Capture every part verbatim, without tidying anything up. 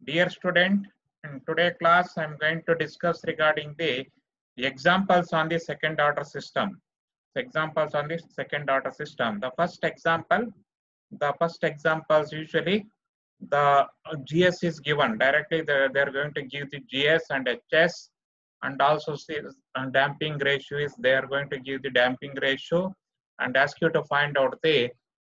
Dear student, in today's class, I am going to discuss regarding the examples on the second order system. Examples on the second order system. The first example, the first examples usually the G S is given directly. They they are going to give the G S and H S, and also see uh, damping ratio is they are going to give the damping ratio and ask you to find out the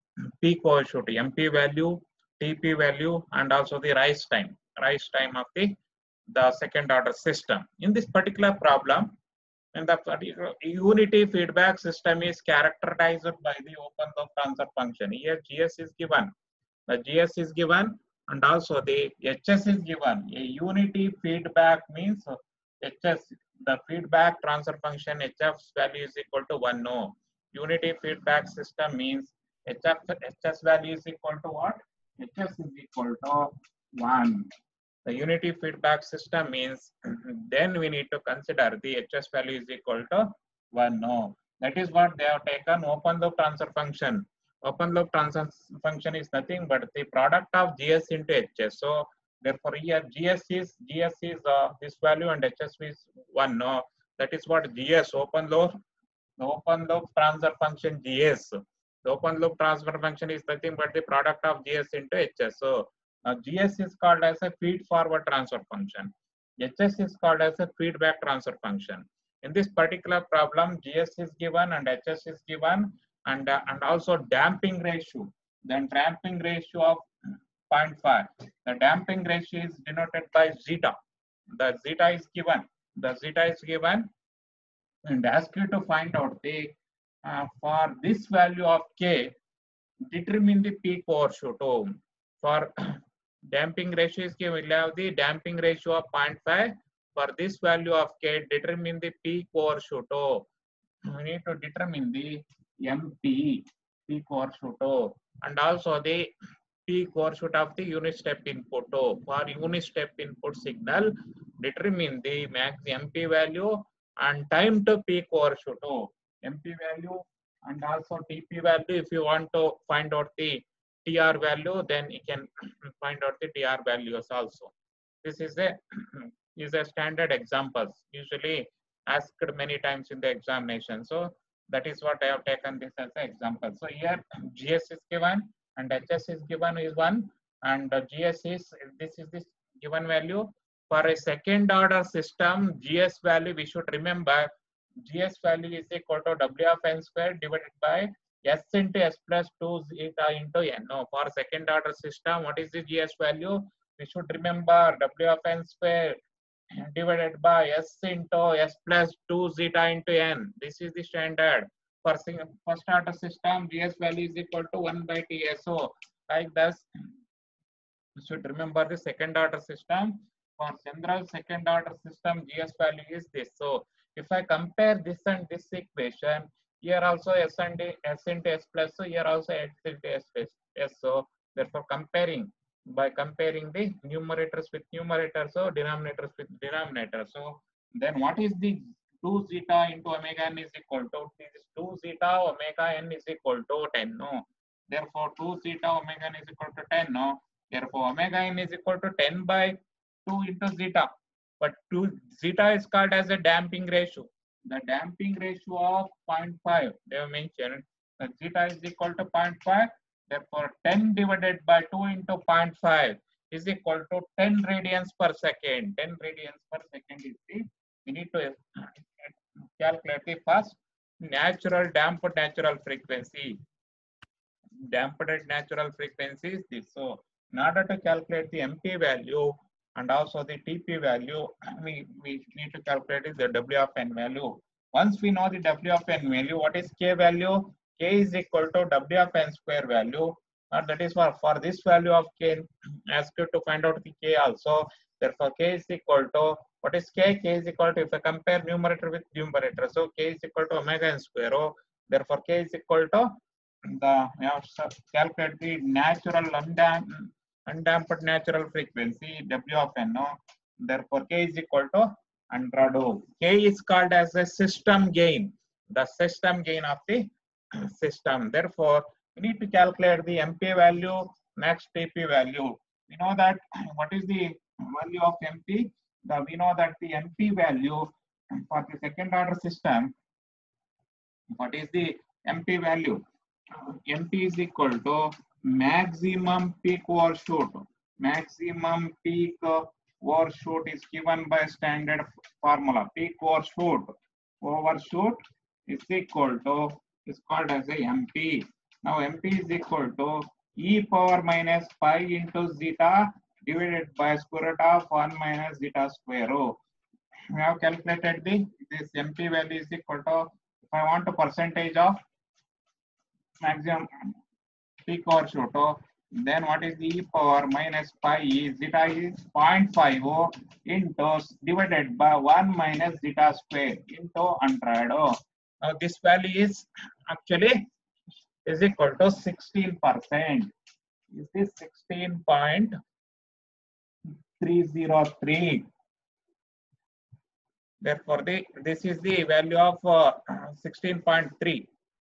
P coefficient, M P value, T P value, and also the rise time, rise time of the, the second order system. In this particular problem, in the particular unity feedback system is characterized by the open loop transfer function. Here G S is given, the G S is given, and also the H S is given. A unity feedback means H S, the feedback transfer function H F's value is equal to one. No, unity feedback system means H F, H S value is equal to what? H S is equal to one. The unity feedback system means then we need to consider the H S value is equal to one. No, that is what they have taken open loop transfer function. Open loop transfer function is nothing but the product of G S into H S. So therefore here G S is G S is uh, this value and H S is one. No, that is what G S open loop. The open loop transfer function G S. The open loop transfer function is nothing but the product of G S into H S. So uh, G S is called as a feed forward transfer function. H S is called as a feedback transfer function. In this particular problem, G S is given and H S is given, and uh, and also damping ratio. Then damping ratio of zero point five. The damping ratio is denoted by zeta. The zeta is given. The zeta is given, and ask you to find out the uh, for this value of K, determine the peak overshoot. For damping ratio is given, we'll have the damping ratio of zero point five. For this value of K, determine the peak overshoot. We need to determine the M P, peak overshoot, and also the peak overshoot of the unit step input. For unit step input signal, determine the max M P value and time to peak overshoot. M P value and also T P value. If you want to find out the T R value, then you can find out the T R values also. This is a is a standard examples usually asked many times in the examination. So that is what I have taken this as an example. So here G S is given and H S is given is one, and G S is this is this given value. For a second order system, G S value we should remember G S value is equal to W of n square divided by S into S plus two zeta into n. No, for second order system, what is the G S value? We should remember W of n square divided by S into S plus two zeta into n. This is the standard. For first order system, G S value is equal to one by T S. So like this, you should remember the second order system. For general second order system, G S value is this. So if I compare this and this equation, here also S and S into S plus, so here also S into S plus S. So therefore comparing, by comparing the numerators with numerators, so denominators with denominators. So then what is the two zeta into omega n is equal to, this two zeta omega n is equal to ten. No, therefore two zeta omega n is equal to ten. No, therefore omega n is equal to ten by two into zeta. But two zeta is called as a damping ratio. The damping ratio of zero point five they have mentioned. The zeta is equal to zero point five. Therefore, ten divided by two into zero point five is equal to ten radians per second. ten radians per second is the, we need to calculate the first natural damped natural frequency. Damped natural frequency is this. So, in order to calculate the M P value and also the T P value, we, we need to calculate is the W of n value. Once we know the W of n value, what is K value? K is equal to W of n square value. Uh, that is for, for this value of K, ask you to find out the K also. Therefore, K is equal to, what is K? K is equal to, if I compare numerator with numerator, so K is equal to omega n square. Oh, therefore, K is equal to the, we have to calculate the natural undamped, undamped natural frequency W of n. No? Therefore, K is equal to one hundred. K is called as a system gain, the system gain of the system. Therefore, we need to calculate the M P value, max T P value. We know that what is the value of M P? The, we know that the M P value for the second order system, what is the M P value? M P is equal to maximum peak overshoot. Maximum peak overshoot is given by standard formula. Peak overshoot. Overshoot is equal to, is called as a M P. Now M P is equal to e power minus pi into zeta divided by square root of one minus zeta square. Oh, we have calculated the this M P value is equal to, if I want a percentage of maximum peak overshoot, oh, then what is the e power minus pi is zeta is zero point five oh into divided by one minus zeta square into one hundred. Oh. Now this value is actually is equal to sixteen percent. Is this sixteen point three zero three? Therefore, the this is the value of uh, sixteen point three.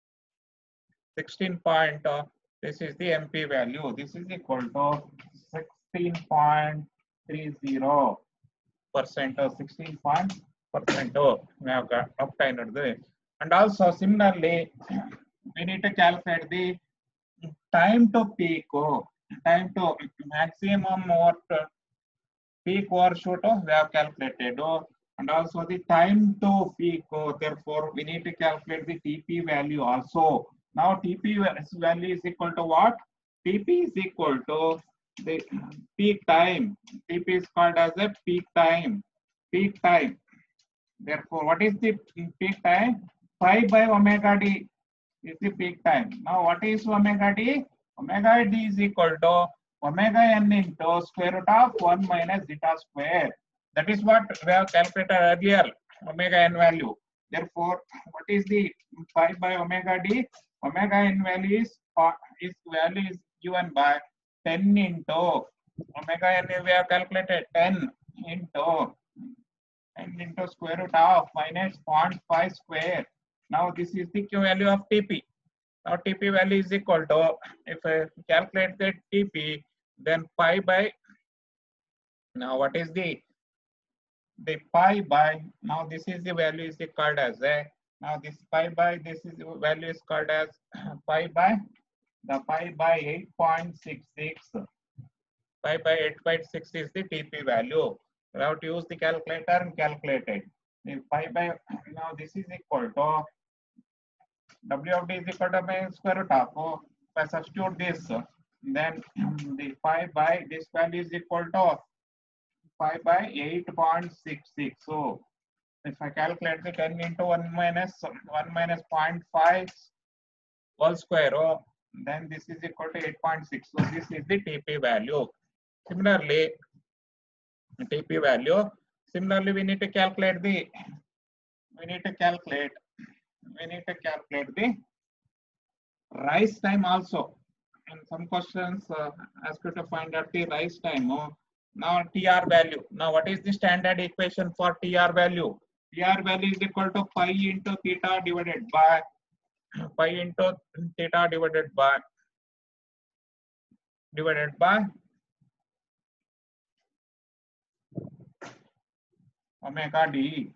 sixteen point, uh, this is the M P value. This is equal to sixteen point three zero percent or sixteen point percent. We have got obtained the, and also similarly, we need to calculate the time to peak, oh, time to maximum or peak overshoot. Oh, we have calculated. Oh, and also the time to peak. Oh, therefore, we need to calculate the T P value also. Now T P value is equal to what? T P is equal to the peak time. T P is called as a peak time. Peak time. Therefore, what is the peak time? Pi by omega d is the peak time. Now, what is omega d? Omega d is equal to omega n into square root of one minus zeta square. That is what we have calculated earlier, omega n value. Therefore, what is the pi by omega d? Omega n value is, is value is given by ten into omega n we have calculated ten into ten into square root of minus zero point five square. Now this is the Q value of T P. Now T P value is equal to, if I calculate the T P, then pi by, now what is the the pi by, now this is the value is called as a, now this pi by, this is the value is called as pi by, the pi by eight point six six. Pi by eight point six is the T P value. We have to use the calculator and calculate it. The pi by, now this is equal to, W of D is equal to square root of, oh, if I substitute this, then the pi by, this value is equal to pi by eight point six six. So if I calculate the ten into one minus one minus zero point five whole square, oh, then this is equal to eight point six. So this is the T P value. Similarly, T P value. Similarly, we need to calculate the. We need to calculate. We need to calculate the rise time also. In some questions, uh, ask you to find out the rise time. Oh, now T R value. Now, what is the standard equation for T R value? T R value is equal to pi into theta divided by pi into theta divided by divided by omega d.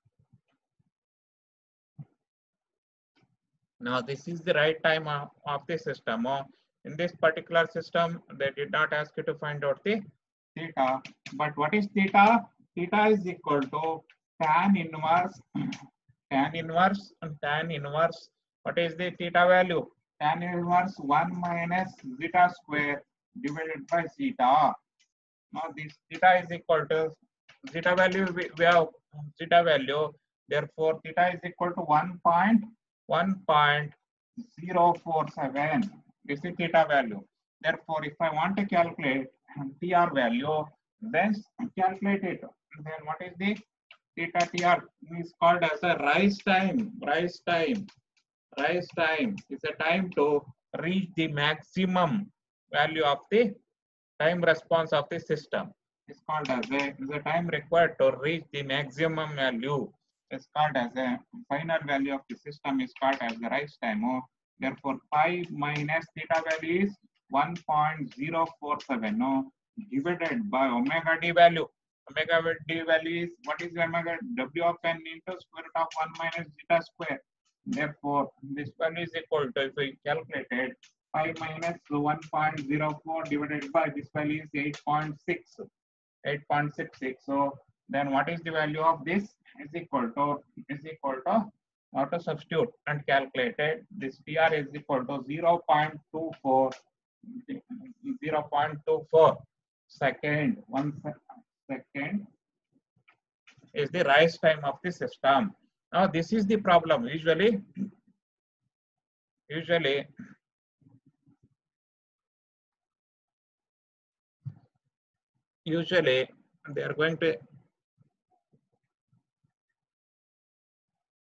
Now this is the right time of, of the system. Oh, in this particular system, they did not ask you to find out the theta. But what is theta? Theta is equal to tan inverse, tan inverse, and tan inverse. What is the theta value? Tan inverse one minus zeta square divided by zeta. Now this theta is equal to zeta value. We, we have zeta value. Therefore, theta is equal to one point one point zero four seven. This is theta value. Therefore, if I want to calculate T R value, then calculate it. Then what is the theta T R? Is called as a rise time. Rise time. Rise time is a time to reach the maximum value of the time response of the system. It's called as a, is a time required to reach the maximum value. Is called as a final value of the system is called as the rise time. Oh, therefore, pi minus theta value is one point zero four seven. No, divided by omega d value. Omega d value is, what is omega? W of n into square root of one minus zeta square. Therefore, this value is equal to, if we calculated, five minus one point zero four divided by this value is eight point six. eight point six six. So then what is the value of this? Is equal to, is equal to, now to substitute and calculated, this P R is equal to zero point two four, zero point two four second, one second is the rise time of the system. Now this is the problem. Usually, usually, usually they are going to